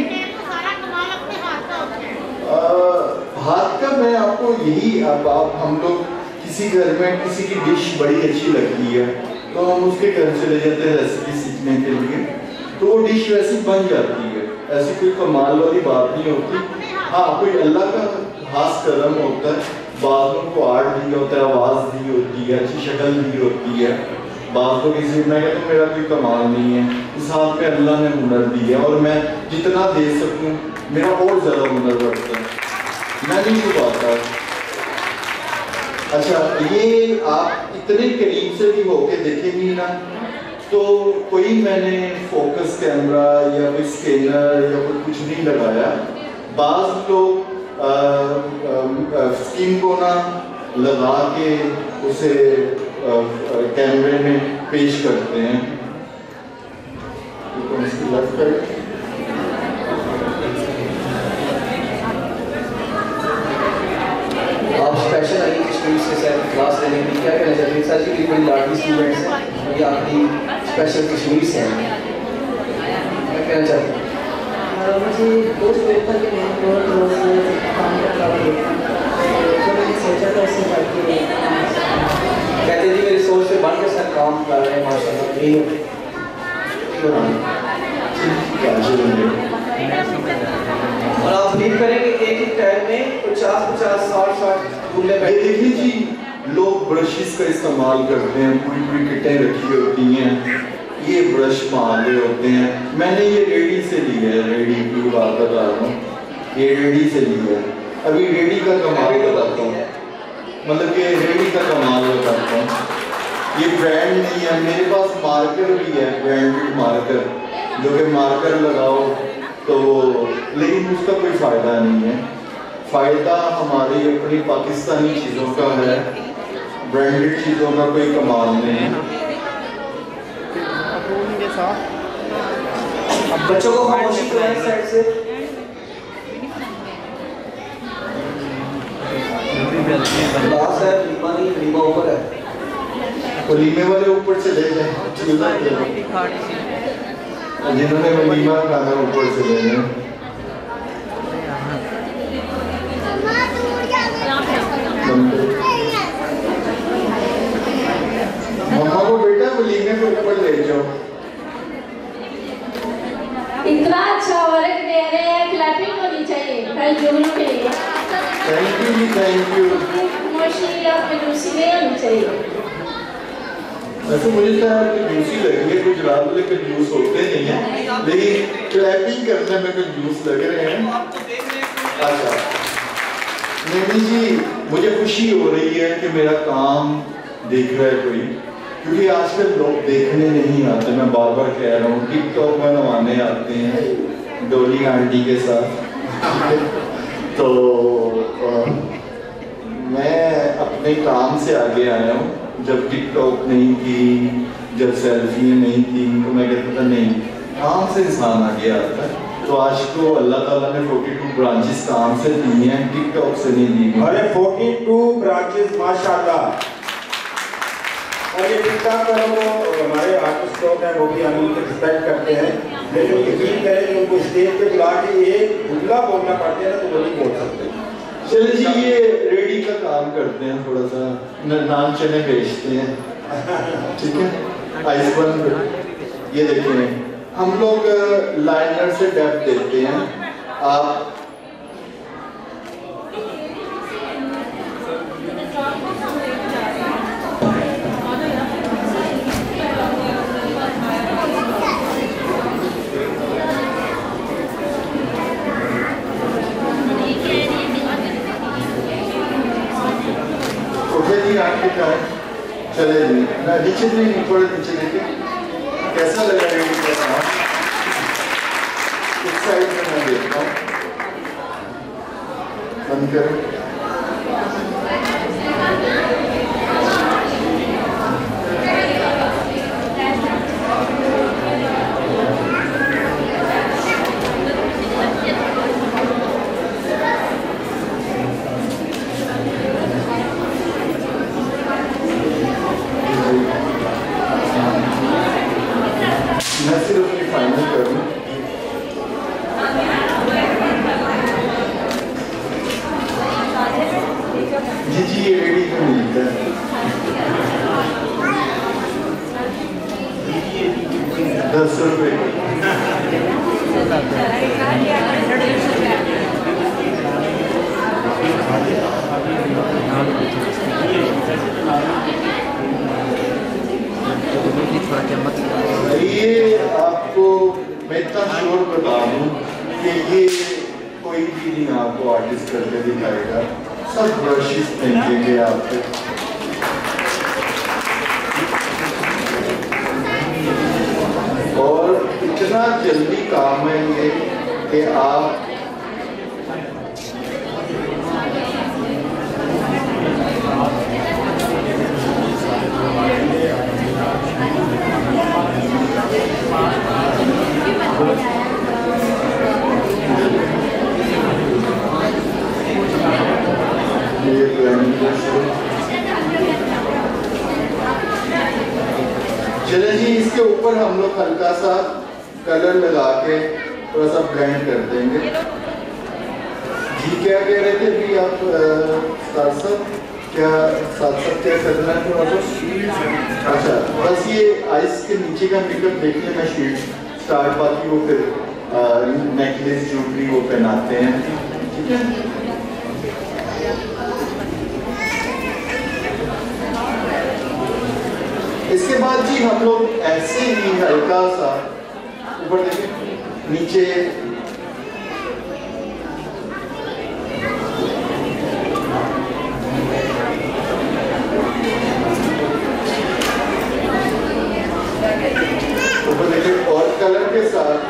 हाथ का मैं आपको यही, अब आप हम लोग किसी घर में किसी की डिश बड़ी अच्छी लगती है तो हम उसके घर चले जाते हैं रेसिपी सीखने के लिए, तो वो डिश वैसी बन जाती है, ऐसी कोई कमाल वाली बात नहीं होती। हाँ, कोई अल्लाह का खास करम होता है, बालों को आर्ट दिया होता है, आवाज़ दी होती है, अच्छी शक्ल दी होती है। बात तो किसी में तो मेरा कोई कमाल नहीं है, इस हाथ में अल्लाह ने हुनर दिया और मैं जितना दे सकूं मेरा और ज़्यादा हुनर बढ़ता है, मैं नहीं छुपाता। अच्छा, ये आप इतने करीब से भी होके देखेंगी ना, तो कोई मैंने फोकस कैमरा या कोई स्कैनर या कोई कुछ नहीं लगाया। बाज़ लोग स्किन को ना लगा के उसे कैमरे में पेश करते हैं। तो इसकी लेफ्ट करें। आप स्पेशल आई स्टूडेंट्स के साथ क्लास लेने की क्या कहना चाहते हैं? सर जी भी बड़ी लाडली स्टूडेंट्स हैं, ये आपकी स्पेशल कश्मीर से हैं, क्या कहना चाहते हैं? मुझे दोस्त पेपर के लिए बहुत रोज काम करता हुआ देखा, तो मैंने सोचा था उससे पढ़ के कहते जी मेरी सोच पे बढ़ के सर काम कर रहे हैं माशाल्लाह। और आप उम्मीद करेंगे एक ही टाइम में पचास पचास साठ साठ घूमने ये देखिए जी, लोग ब्रशेस का इस्तेमाल करते हैं, पूरी पूरी किटें रखी होती हैं, ये ब्रश मार रहे होते हैं। मैंने ये रेडी से ली है, रेडी की बात बता रहा हूँ, ये रेडी से ली है। अभी रेडी का कमाल बताता हूँ, मतलब कि रेडी का कमाल बताता हूँ। ये ब्रांड नहीं है, मेरे पास मार्कर भी है, ब्रांडेड मार्कर, जो कि मार्कर लगाओ तो, लेकिन उसका कोई फ़ायदा नहीं है। फ़ायदा हमारी अपनी पाकिस्तानी चीज़ों का है, ब्रांडेड चीज़ों का कोई कमाल नहीं है। अब बच्चों को खामोशी कराएं साइड से। क्लास है, लीमा नहीं, लीमा ऊपर है। वलीमे वाले ऊपर से ले जाए, जिन्होंने वलीमा खाना ऊपर से ले जाए। मम्मा को बेटा वलीमे के ऊपर ले जाओ। इतना अच्छा वर्क दे रहे हैं, क्लैपिंग होनी चाहिए भाई जुगनू के लिए। थैंक यू जी, थैंक यू। मोशी या फिरूसी में होनी चाहिए। वैसे मुझे तो कंजूसी लगी है, कुछ रात वाले कंजूस होते नहीं हैं, लेकिन क्लैपिंग करने में कंजूस लग रहे हैं। अच्छा, नहीं जी, मुझे खुशी हो रही है कि मेरा काम देख रहा है कोई, क्योंकि आजकल लोग देखने नहीं आते, मैं बार बार कह रहा हूँ, टिकटॉक बनवाने आते हैं डोली आंटी के साथ। तो आ, मैं अपने काम से आगे आया हूँ। जब टिकटॉक नहीं थी, जब सेल्फी नहीं थी, तो मैं कहता था नहीं, काम से इंसान आगे आता है। तो आज तो अल्लाह ताला ने बयालीस ब्रांचेस काम से दी हैं, टिकटॉक से नहीं दी। अरे बयालीस ब्रांचेस माशाल्लाह। और ये टिकटॉक पर वो हमारे आर्टिस्ट लोग हैं, वो भी हम उनके रिस्पेक्ट करते हैं, लेकिन यकीन करें कि उनको स्टेज पे बुला के एक जुमला बोलना पड़ता है ना, तो वो नहीं बोल सकते। चलिए जी, ये रेडी का काम करते हैं, थोड़ा सा नान चने बेचते हैं, ठीक है। आइस बन, ये देखिए हम लोग लाइनर से डेप्थ देते हैं। आप उठे जी, आपके क्या है? चले जी, ना नीचे नहीं, थोड़े नीचे लेके। कैसा लगा रेडी करना? इस साइड में मैं देखता हूँ, बंद करें। मैं सिर्फ ये फाइनल कर दूँ। जी जी, ये रेडी में मिलता है। दस रुपये। ये आपको मैं इतना श्योर बता दूं कि ये कोई भी नहीं आपको आर्टिस्ट करके दिखाएगा, सब ब्रशेस फेंकेंगे आप पे। और इतना जल्दी काम है ये कि आप ये चले जी, इसके ऊपर हम लोग हल्का सा कलर लगा के थोड़ा सा ब्लेंड कर देंगे। जी क्या कह रहे थे भी आप? साथ साथ क्या साथ साथ क्या करना है थोड़ा सा? अच्छा, बस ये आइस के नीचे का मेकअप देखने में शीट स्टार्ट, बाकी वो फिर नेकलेस ज्वेलरी वो पहनाते हैं, ठीक है। इसके बाद जी हम लोग ऐसे ही हल्का सा ऊपर देखिए, नीचे ऊपर देखिए और कलर के साथ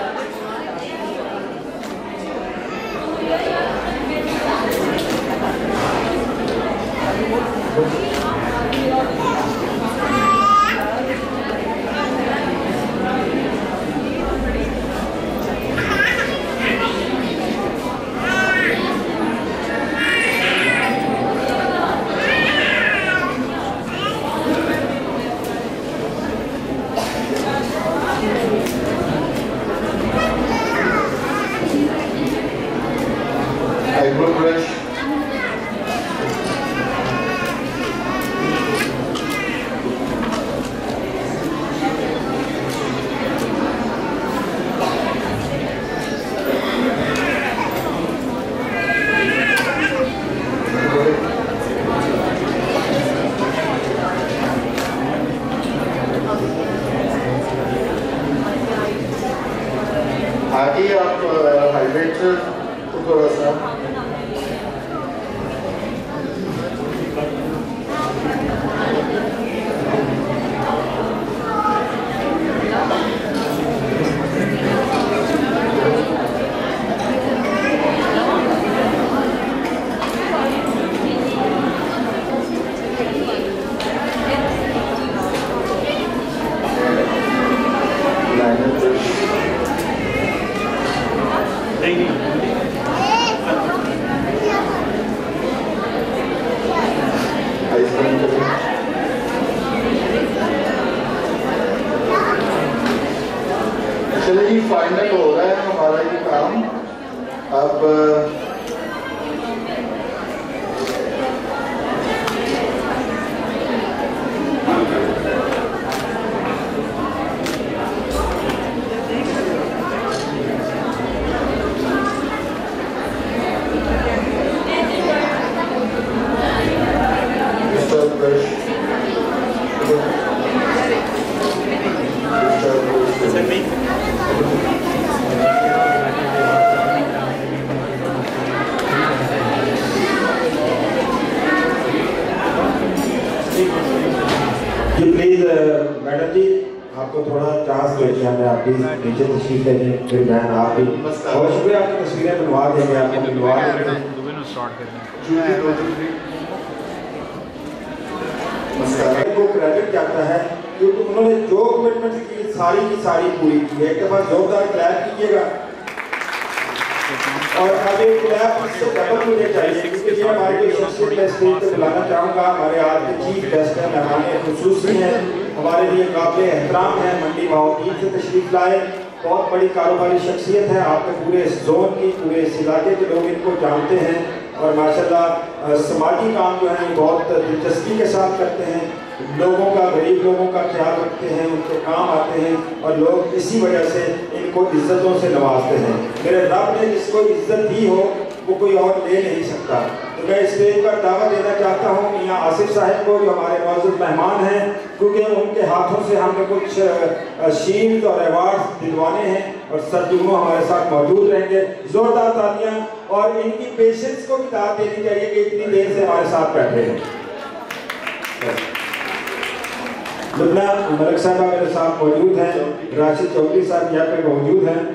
आपको थोड़ा चांस देते हैं, मैं आपकी नीचे तशरीफ ले लें, फिर बहन आप भी बहुत शुक्रिया, आपकी तस्वीरें बनवा देंगे, आपको मिलवा देंगे। को क्रेडिट जाता है क्योंकि उन्होंने जो कमिटमेंट की सारी की सारी पूरी की है। एक दफा जोरदार क्लैप कीजिएगा और अब एक क्लैप इससे डबल मुझे चाहिए क्योंकि ये हमारी जो शख्सियत मैं स्टेज पर बुलाना चाहूँगा, हमारे आज के चीफ गेस्ट हैं, मेहमान खुसूसी हैं, हमारे लिए काबिल एहतराम है, मंडी भावतीन से तशरीफ लाए, बहुत बड़ी कारोबारी शख्सियत है, आपके पूरे इस जोन की, पूरे इस इलाके के लोग इनको जानते हैं और माशाल्लाह समाजी काम जो है बहुत दिलचस्पी के साथ करते हैं, लोगों का, गरीब लोगों का ख्याल रखते हैं, उनके काम आते हैं और लोग इसी वजह से इनको इज्जतों से नवाजते हैं। मेरे रब ने जिसको इज्जत दी हो वो कोई और ले नहीं सकता। तो मैं स्टेज पर दावत देना चाहता हूँ मियाँ आसिफ साहब को, जो हमारे मौजूद मेहमान हैं, क्योंकि उनके हाथों से हमने कुछ शील्ड और अवार्ड दिलवाने हैं और सदगुरु हमारे साथ मौजूद रहेंगे। जोरदार तालियां और इनकी पेशेंस को भी दाद देनी चाहिए कि इतनी देर से हमारे साथ बैठे हैं। लुबना मलिक साहबा मेरे साथ मौजूद हैं, राशिद चौधरी साहब यहाँ पे मौजूद हैं।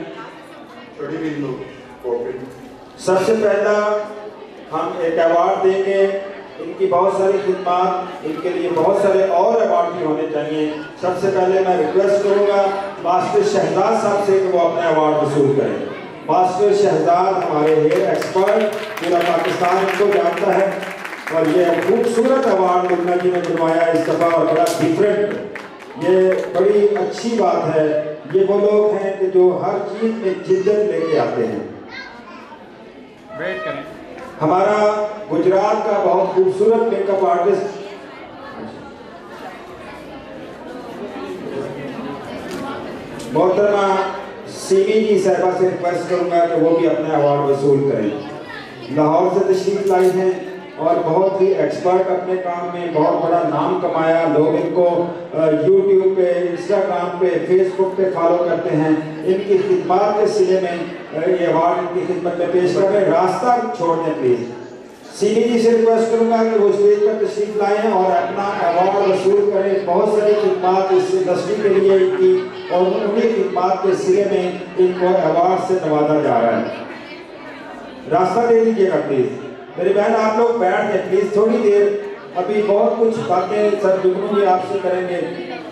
सबसे पहला हम एक अवार्ड देंगे, इनकी बहुत सारी खिदमत, इनके लिए बहुत सारे और अवार्ड भी होने चाहिए। सबसे पहले मैं रिक्वेस्ट करूँगा मास्टर शहजाद साहब से कि वो अपने अवार्ड वसूल करें। मास्टर शहजाद हमारे हेयर एक्सपर्ट, पूरा पाकिस्तान इनको जानता है और ये खूबसूरत अवार्ड लुबना जी ने बनवाया इस दफ़ा और बड़ा डिफरेंट, ये बड़ी अच्छी बात है। ये वो लोग हैं कि जो हर चीज़ में जिद्दत लेके आते हैं। वेट करें। हमारा गुजरात का बहुत खूबसूरत मेकअप आर्टिस्ट मोहतरमा सीमी जी साहिबा से रिक्वेस्ट करूंगा कि वो भी अपने अवार्ड वसूल करें। लाहौर से तशरीफ लाई हैं और बहुत ही एक्सपर्ट अपने काम में, बहुत बड़ा नाम कमाया। लोग इनको यूट्यूब पे, इंस्टाग्राम पे, फेसबुक पे फॉलो करते हैं। इनकी खिदमत के सिले में ये अवार्ड इनकी खिदमत में पेश कर रहे हैं। रास्ता छोड़ दें प्लीज़। सीनी जी से रिक्वेस्ट करूंगा कि वो स्टेज पर तशरीफ लाएं और अपना अवार्ड वसूल करें। बहुत सारी खिदमत इस इंडस्ट्री के लिए इनकी और उन्हीं खिदमत के सिले में इनको अवार्ड से नवाजा जा रहा है। रास्ता दे दीजिएगा प्लीज़। मेरी बहन आप लोग बैठ जाए प्लीज थोड़ी देर, अभी बहुत कुछ बातें सर जुगनू भी आपसे करेंगे।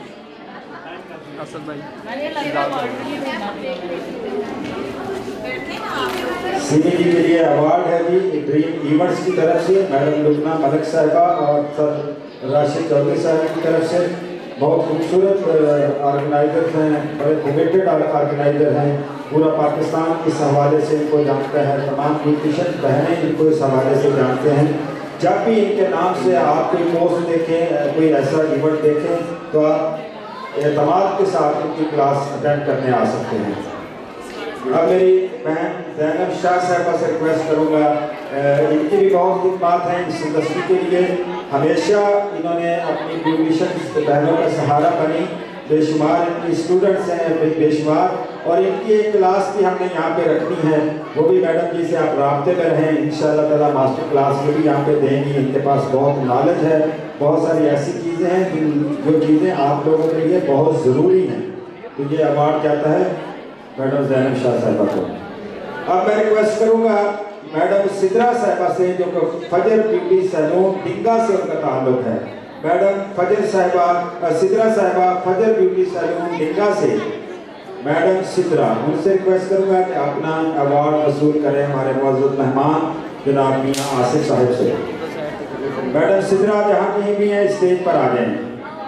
सीनी जी के लिए अवार्ड है जी ड्रीम इवेंट्स की तरफ से, मैडम लुबना मलिक साहिबा और सर राशिद चौधरी साहब की तरफ से। बहुत खूबसूरत ऑर्गेनाइजर हैं, बड़े कमिटेड ऑर्गेनाइजर हैं, पूरा पाकिस्तान इस हवाले से इनको जानता है, तमाम ब्यूटिशियन बहनें इनको इस हवाले से जानते हैं। जब भी इनके नाम से आप कोई पोस्ट देखें, कोई ऐसा इवेंट देखें तो आप एतमाद के साथ इनकी क्लास अटेंड करने आ सकते हैं। अब मेरी बहन ज़ैनब शाह साहबा से रिक्वेस्ट करूँगा, इनकी भी बहुत खिदमत है इस इंडस्ट्री के लिए। हमेशा इन्होंने अपनी ब्यूटिशियन बहनों का सहारा बनी, बेशुमार इनकी स्टूडेंट्स हैं बेशुमार, और इनकी एक क्लास भी हमने यहाँ पे रखनी है, वो भी मैडम जी से आप राब्ते में रहें। इंशाअल्लाह ताला मास्टर क्लास भी यहाँ पे देंगी। इनके पास बहुत नॉलेज है, बहुत सारी ऐसी चीज़ें हैं जो चीज़ें आप लोगों के लिए बहुत ज़रूरी हैं। तो ये अवार्ड जाता है मैडम ज़ैनब शाह साहिबा को। अब मैं रिक्वेस्ट करूँगा मैडम सिद्रा साहिबा से, जो फजर ब्यूटी सैलून डिंगा से उनका ताल्लुक है। मैडम फजर साहिबा सिद्रा साहिबा फजर ब्यूटी सैलून डिंगा से, मैडम सिद्रा, उनसे रिक्वेस्ट करूँगा कि अपना अवार्ड वसूल करें हमारे मौजूद मेहमान जनाब मियाँ आसिफ साहब से। मैडम सिद्रा जहाँ कहीं भी हैं स्टेज पर आ जाएं।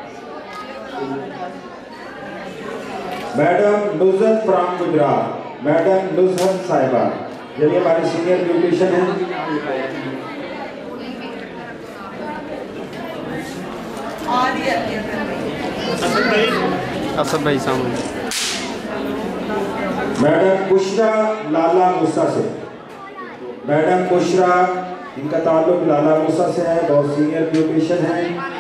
Madam Nusrat from Gujarat, madam Nusrat साहिबा, ये हमारी सीनियर ब्यूटिशियन हैं। असद भाई सामने। मैडम बुशरा लाला मूसा से, मैडम बुशरा, इनका ताल्लुक लाला मूसा से है, बहुत सीनियर ब्यूटिशियन हैं।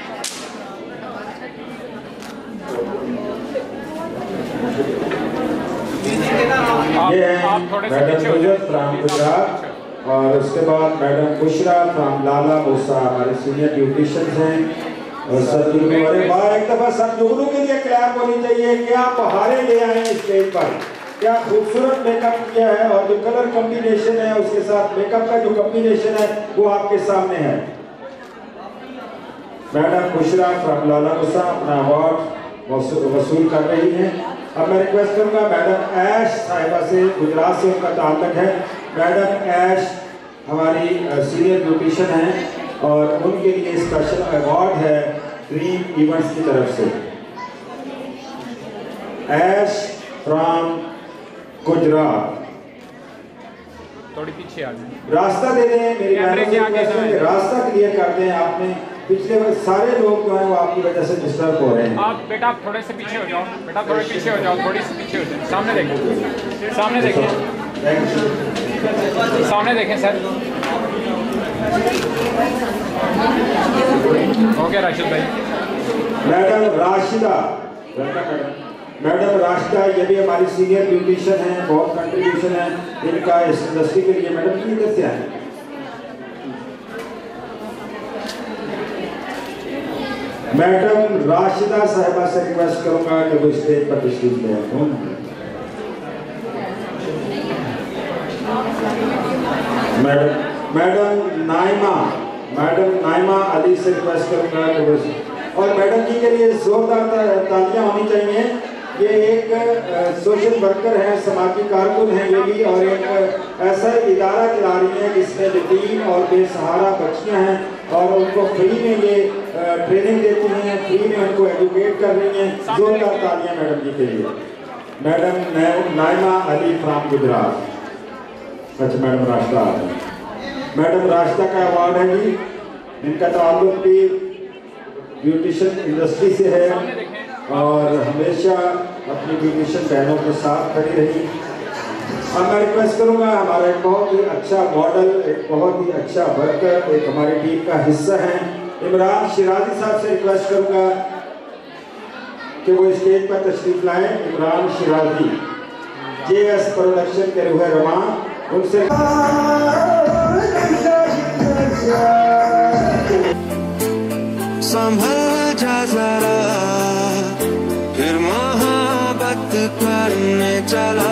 ये हैं मैडम नुज़रत फ्रॉम गुजरात, और उसके बाद मैडम बुशरा फ्रॉम लाला मूसा, हमारे सीनियर ब्यूटिशियन हैं। और सब जुगनू, अरे वाह, एक दफा सब जुगनू के लिए क्लैप होनी चाहिए। क्या बहारें ले आए हैं स्टेज पर, क्या खूबसूरत मेकअप किया है, और जो कलर कॉम्बिनेशन है उसके साथ मेकअप का जो कॉम्बिनेशन है वो आपके सामने है। मैडम खुशरा फ्रॉम लाला मुसा अपना अवार्ड वसूल कर रही हैं। अब मैं रिक्वेस्ट करूंगा मैडम ऐश साहिबा से, गुजरात से उनका ताल्लुक है। मैडम ऐश हमारी सीनियर ब्यूटिशियन हैं और उनके लिए स्पेशल अवार्ड है ड्रीम इवेंट्स की तरफ से। ऐश फ्रॉम गुजरात, थोड़ी पीछे आ जाए, रास्ता दे दें मेरी मैडम, रास्ता क्लियर कर दें। आपने पिछले सारे लोग जो हैं वो आपकी वजह से डिस्टर्ब हो रहे हैं। आप बेटा थोड़े से पीछे हो जाओ, बेटा थोड़े पीछे हो जाओ, थोड़ी सी पीछे हो जाओ, सामने देखें, सामने देखें, सामने देखें सर। ओके राशिद भाई। मैडम राशिदा, मैडम राशिदा ये भी हमारी सीनियर ब्यूटिशियन हैं, बहुत कंट्रीब्यूशन है इनका इस इंडस्ट्री के लिए। मैडम की इधर से आए। मैडम राशिदा साहिबा से रिक्वेस्ट करूंगा कि वो स्टेज पर तशरीफ ले आए। Madam madam Naima, madam Naima Ali से रिक्वेस्ट करूंगा कि वो, और मैडम जी के लिए जोरदार तालियां होनी चाहिए। ये एक सोशल वर्कर हैं, समाजी कारकुन हैं ये भी, और एक ऐसा इदारा चला रही है जिसमें यतीम और बेसहारा बच्चियां हैं और उनको फ्री में ये ट्रेनिंग देती हैं, फ्री में उनको एजुकेट कर रही हैं। जोरदार तालियां मैडम जी के लिए। Madam Naima Ali from Gujarat. अच्छा मैडम रास्ता, मैडम रास्ता का अवार्ड है जी, इनका ताल्लुक भी ब्यूटिशियन इंडस्ट्री से है और हमेशा अपनी ब्यूटिशियन बहनों के साथ खड़ी रही। अब मैं रिक्वेस्ट करूंगा, हमारा एक बहुत ही अच्छा मॉडल, एक बहुत ही अच्छा वर्कर, एक हमारी टीम का हिस्सा है, इमरान शिराजी साहब से रिक्वेस्ट करूंगा कि वो स्टेज पर तशरीफ लाएं। Imran Shirazi J S production के रूह रमा, उनसे संभल जा जरा, फिर मोहब्बत करने चला।